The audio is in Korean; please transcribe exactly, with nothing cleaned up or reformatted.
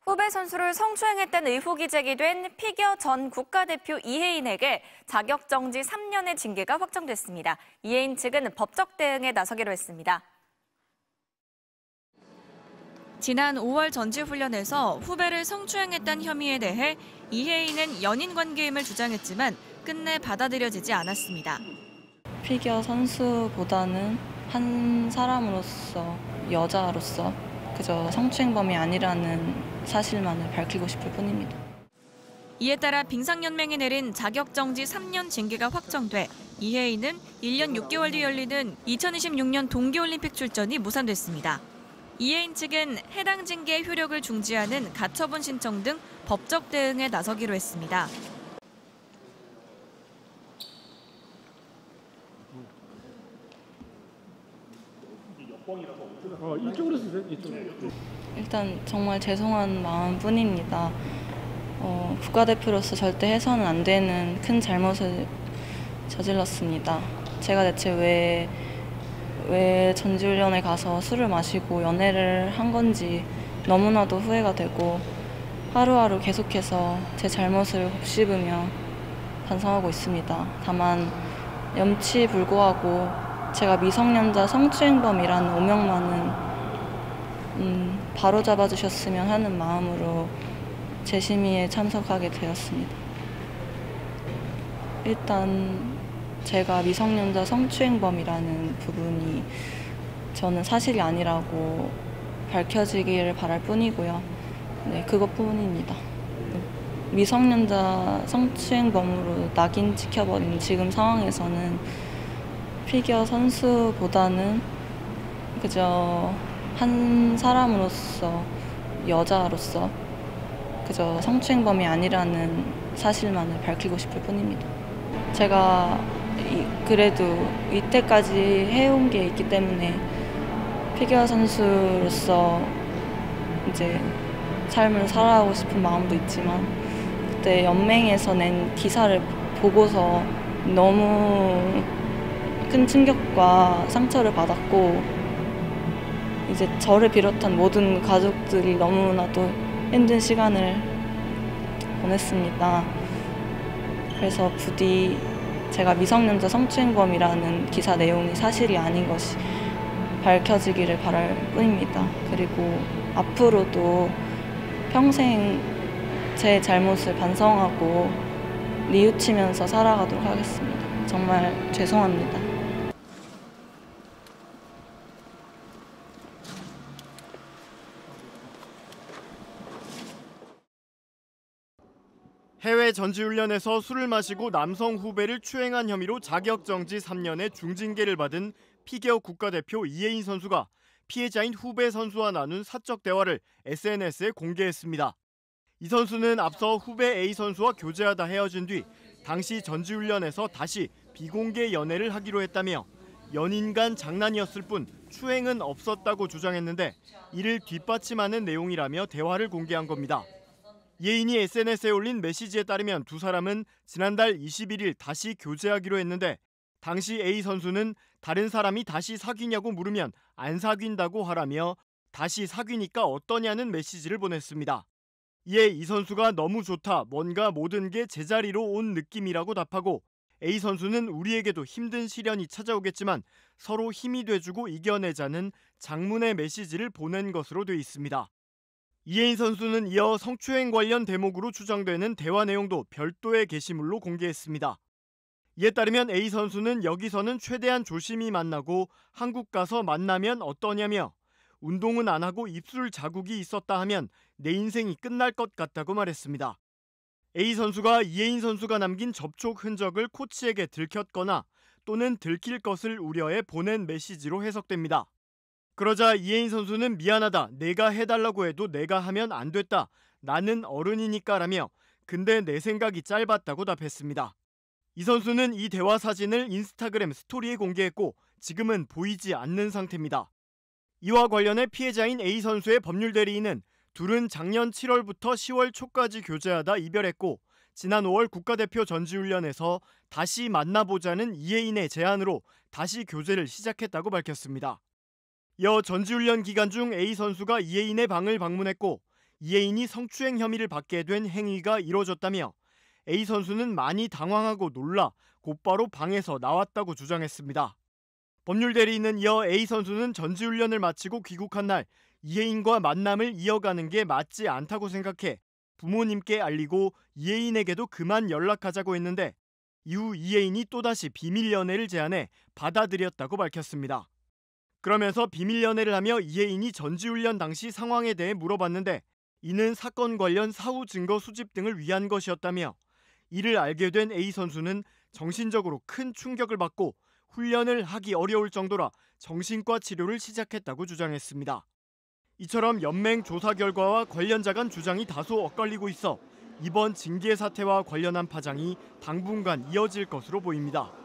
후배 선수를 성추행했다는 의혹이 제기된 피겨 전 국가대표 이혜인에게 자격정지 삼 년의 징계가 확정됐습니다. 이혜인 측은 법적 대응에 나서기로 했습니다. 지난 오월 전지훈련에서 후배를 성추행했다는 혐의에 대해 이혜인은 연인 관계임을 주장했지만 끝내 받아들여지지 않았습니다. 피겨 선수보다는 한 사람으로서, 여자로서 그저 성추행범이 아니라는 사실만을 밝히고 싶을 뿐입니다. 이에 따라 빙상연맹이 내린 자격정지 삼 년 징계가 확정돼 이혜인은 일 년 육 개월 뒤 열리는 이천이십육 년 동계올림픽 출전이 무산됐습니다. 이혜인 측은 해당 징계의 효력을 중지하는 가처분 신청 등 법적 대응에 나서기로 했습니다. 어, 이쪽으로 쓰세요. 이쪽으로. 일단 정말 죄송한 마음뿐입니다. 어, 국가대표로서 절대 해서는 안 되는 큰 잘못을 저질렀습니다. 제가 대체 왜, 왜 전지훈련에 가서 술을 마시고 연애를 한 건지 너무나도 후회가 되고 하루하루 계속해서 제 잘못을 곱씹으며 반성하고 있습니다. 다만 염치불구하고 제가 미성년자 성추행범이라는 오명만은 음, 바로 잡아주셨으면 하는 마음으로 재심의에 참석하게 되었습니다. 일단 제가 미성년자 성추행범이라는 부분이 저는 사실이 아니라고 밝혀지기를 바랄 뿐이고요. 네, 그것뿐입니다. 미성년자 성추행범으로 낙인 찍혀버린 지금 상황에서는 피겨 선수보다는 그저 한 사람으로서, 여자로서 그저 성추행범이 아니라는 사실만을 밝히고 싶을 뿐입니다. 제가 이, 그래도 이때까지 해온 게 있기 때문에 피겨 선수로서 이제 삶을 살아가고 싶은 마음도 있지만 그때 연맹에서 낸 기사를 보고서 너무 큰 충격과 상처를 받았고 이제 저를 비롯한 모든 가족들이 너무나도 힘든 시간을 보냈습니다. 그래서 부디 제가 미성년자 성추행범이라는 기사 내용이 사실이 아닌 것이 밝혀지기를 바랄 뿐입니다. 그리고 앞으로도 평생 제 잘못을 반성하고 뉘우치면서 살아가도록 하겠습니다. 정말 죄송합니다. 해외 전지훈련에서 술을 마시고 남성 후배를 추행한 혐의로 자격정지 삼 년의 중징계를 받은 피겨 국가대표 이혜인 선수가 피해자인 후배 선수와 나눈 사적 대화를 에스엔에스에 공개했습니다. 이 선수는 앞서 후배 A 선수와 교제하다 헤어진 뒤 당시 전지훈련에서 다시 비공개 연애를 하기로 했다며 연인 간 장난이었을 뿐 추행은 없었다고 주장했는데 이를 뒷받침하는 내용이라며 대화를 공개한 겁니다. 이혜인이 에스엔에스에 올린 메시지에 따르면 두 사람은 지난달 이십일 일 다시 교제하기로 했는데 당시 A 선수는 다른 사람이 다시 사귀냐고 물으면 안 사귄다고 하라며 다시 사귀니까 어떠냐는 메시지를 보냈습니다. 이에 이 선수가 너무 좋다, 뭔가 모든 게 제자리로 온 느낌이라고 답하고 A 선수는 우리에게도 힘든 시련이 찾아오겠지만 서로 힘이 돼주고 이겨내자는 장문의 메시지를 보낸 것으로 돼 있습니다. 이혜인 선수는 이어 성추행 관련 대목으로 추정되는 대화 내용도 별도의 게시물로 공개했습니다. 이에 따르면 A 선수는 여기서는 최대한 조심히 만나고 한국 가서 만나면 어떠냐며 운동은 안 하고 입술 자국이 있었다 하면 내 인생이 끝날 것 같다고 말했습니다. A 선수가 이혜인 선수가 남긴 접촉 흔적을 코치에게 들켰거나 또는 들킬 것을 우려해 보낸 메시지로 해석됩니다. 그러자 이혜인 선수는 미안하다, 내가 해달라고 해도 내가 하면 안 됐다, 나는 어른이니까라며 근데 내 생각이 짧았다고 답했습니다. 이 선수는 이 대화 사진을 인스타그램 스토리에 공개했고 지금은 보이지 않는 상태입니다. 이와 관련해 피해자인 A 선수의 법률 대리인은 둘은 작년 칠월부터 시월 초까지 교제하다 이별했고 지난 오월 국가대표 전지훈련에서 다시 만나보자는 이혜인의 제안으로 다시 교제를 시작했다고 밝혔습니다. 이어 전지훈련 기간 중 A 선수가 이혜인의 방을 방문했고 이혜인이 성추행 혐의를 받게 된 행위가 이뤄졌다며 A 선수는 많이 당황하고 놀라 곧바로 방에서 나왔다고 주장했습니다. 법률 대리인은 이어 A 선수는 전지훈련을 마치고 귀국한 날 이혜인과 만남을 이어가는 게 맞지 않다고 생각해 부모님께 알리고 이혜인에게도 그만 연락하자고 했는데 이후 이혜인이 또다시 비밀 연애를 제안해 받아들였다고 밝혔습니다. 그러면서 비밀 연애를 하며 이혜인이 전지훈련 당시 상황에 대해 물어봤는데 이는 사건 관련 사후 증거 수집 등을 위한 것이었다며 이를 알게 된 A 선수는 정신적으로 큰 충격을 받고 훈련을 하기 어려울 정도라 정신과 치료를 시작했다고 주장했습니다. 이처럼 연맹 조사 결과와 관련자 간 주장이 다소 엇갈리고 있어 이번 징계 사태와 관련한 파장이 당분간 이어질 것으로 보입니다.